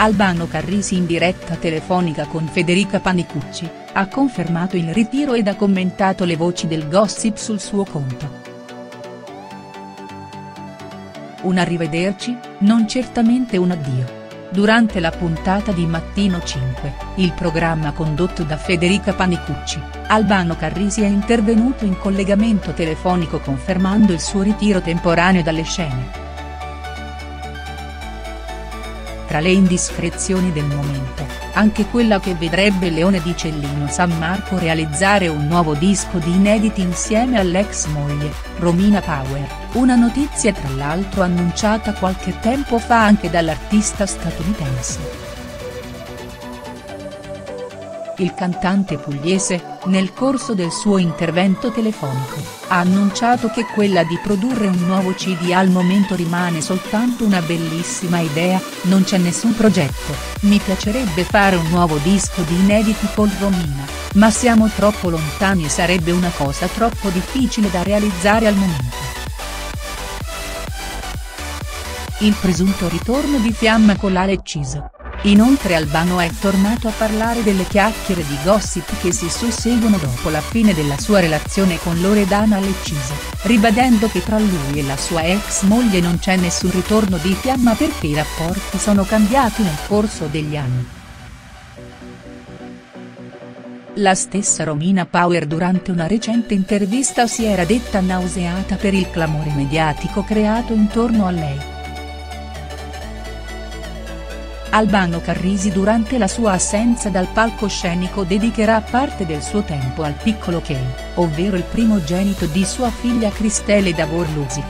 Albano Carrisi in diretta telefonica con Federica Panicucci, ha confermato il ritiro ed ha commentato le voci del gossip sul suo conto. Un arrivederci, non certamente un addio. Durante la puntata di Mattino 5, il programma condotto da Federica Panicucci, Albano Carrisi è intervenuto in collegamento telefonico confermando il suo ritiro temporaneo dalle scene. Tra le indiscrezioni del momento, anche quella che vedrebbe Leone di Cellino San Marco realizzare un nuovo disco di inediti insieme all'ex moglie, Romina Power, una notizia tra l'altro annunciata qualche tempo fa anche dall'artista statunitense. Il cantante pugliese, nel corso del suo intervento telefonico, ha annunciato che quella di produrre un nuovo CD al momento rimane soltanto una bellissima idea, non c'è nessun progetto, mi piacerebbe fare un nuovo disco di inediti con Romina, ma siamo troppo lontani e sarebbe una cosa troppo difficile da realizzare al momento. Il presunto ritorno di Fiamma con la Lecciso. Inoltre Albano è tornato a parlare delle chiacchiere di gossip che si susseguono dopo la fine della sua relazione con Loredana Lecciso, ribadendo che tra lui e la sua ex moglie non c'è nessun ritorno di Fiamma perché i rapporti sono cambiati nel corso degli anni. La stessa Romina Power durante una recente intervista si era detta nauseata per il clamore mediatico creato intorno a lei. Albano Carrisi durante la sua assenza dal palcoscenico dedicherà parte del suo tempo al piccolo Kay, ovvero il primogenito di sua figlia Cristele Davor Lusic.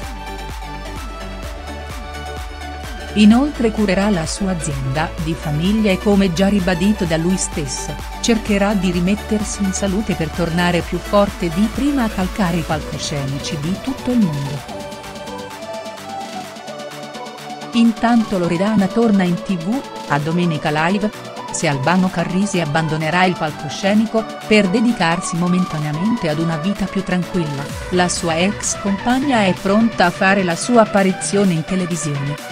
Inoltre curerà la sua azienda di famiglia e come già ribadito da lui stesso, cercherà di rimettersi in salute per tornare più forte di prima a calcare i palcoscenici di tutto il mondo. Intanto Loredana torna in TV, a Domenica Live. Se Albano Carrisi abbandonerà il palcoscenico, per dedicarsi momentaneamente ad una vita più tranquilla, la sua ex compagna è pronta a fare la sua apparizione in televisione.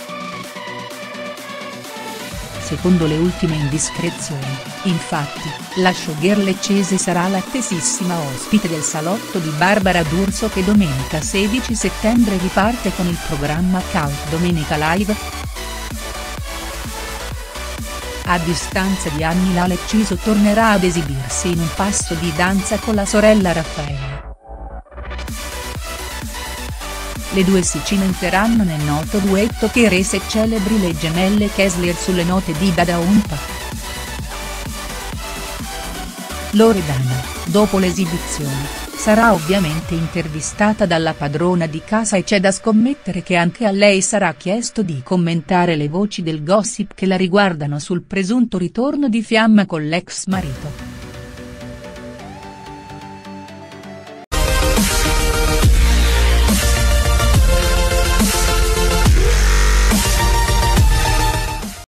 Secondo le ultime indiscrezioni, infatti, la showgirl leccese sarà l'attesissima ospite del salotto di Barbara D'Urso che domenica 16 settembre riparte con il programma cult Domenica Live. A distanza di anni la Lecciso tornerà ad esibirsi in un passo di danza con la sorella Raffaella. Le due si cimenteranno nel noto duetto che rese celebri le gemelle Kessler sulle note di Dada Umpa. Loredana, dopo l'esibizione, sarà ovviamente intervistata dalla padrona di casa e c'è da scommettere che anche a lei sarà chiesto di commentare le voci del gossip che la riguardano sul presunto ritorno di Fiamma con l'ex marito.